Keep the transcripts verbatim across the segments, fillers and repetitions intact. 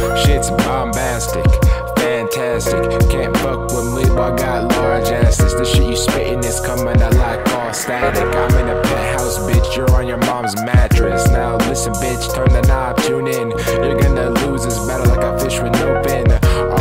Shit's bombastic, fantastic. Can't fuck with me, but I got large asses. The shit you spittin' is coming out like all static. I'm in a penthouse, bitch, you're on your mom's mattress. Now listen, bitch, turn the knob, tune in. You're gonna lose this battle like a fish with no fin. All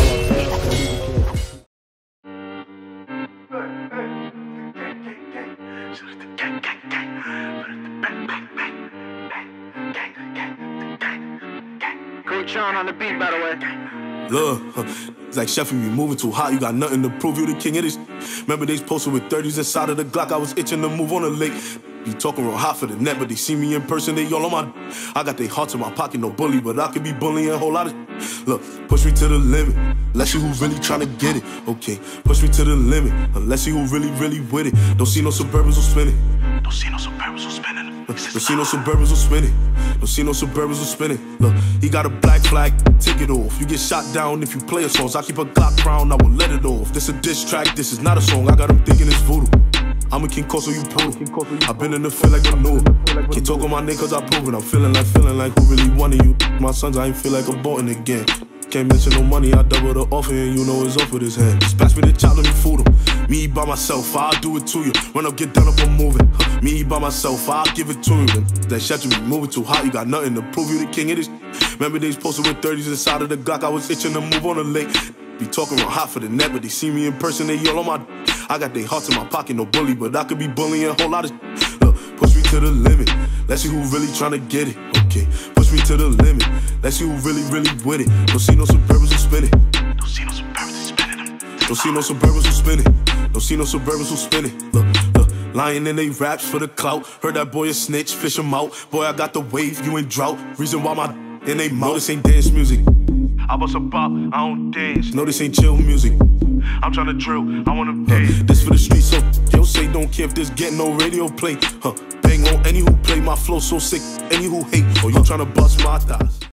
Great Sean on the beat, by the way. Look, it's like Chef, you moving too hot, you got nothing to prove, you the king of this. Remember they posted with thirties inside of the Glock, I was itching to move on the lake. Be talking real hot for the net, but they see me in person, they all on my. I got their hearts in my pocket, no bully, but I could be bullying a whole lot of. Look, push me to the limit, let's see who really tryna get it. Okay, push me to the limit, let's see who really, really with it. Don't see no Suburbans who spinning. Don't see no Suburbans who spinning. Don't see no Suburbans who spinning. Don't see no Suburbans who spinning. Look, he got a black flag, take it off. You get shot down if you play a song. I keep a Glock crown, I will let it off. This a diss track, this is not a song. I got him thinking it's voodoo. I'm a King Coso, you poodle. I've been in the field like a new. Can't talk on my name cause I prove it. I'm feeling like, feeling like who really wanted you. My sons, I ain't feel like aborting again. Can't mention no money, I double the offer and you know it's off with his head. Dispatch me the chop, let me fool him. Me by myself, I'll do it to you. Run up, get done up, I'm moving. Huh. Me by myself, I'll give it to you. Then that shit you be moving too hot, you got nothing to prove, you the king of this. Remember they posted with thirties inside of the Glock, I was itching to move on the lake. Be talking real hot for the net, but they see me in person, they all on my. I got their hearts in my pocket, no bully, but I could be bullying a whole lot of. Look, push me to the limit, let's see who really tryna get it. Okay, push me to the limit, let's see who really, really with it. Don't see no Suburbans who spinning. Don't see no Suburbans who spinning. Don't see no Suburbans who spinning. Don't see no Suburbans who spinning. Look, look, lying in they raps for the clout. Heard that boy a snitch, fish him out. Boy, I got the wave, you in drought. Reason why my in they mouth. No, this ain't dance music. I bust a bop, I don't dance. No, this ain't chill music. I'm tryna drill, I wanna dance. Uh, this for the streets, so yo say don't care if this get no radio play. Huh, bang on any who play my flow so sick, any who hate. Or you tryna bust my thighs.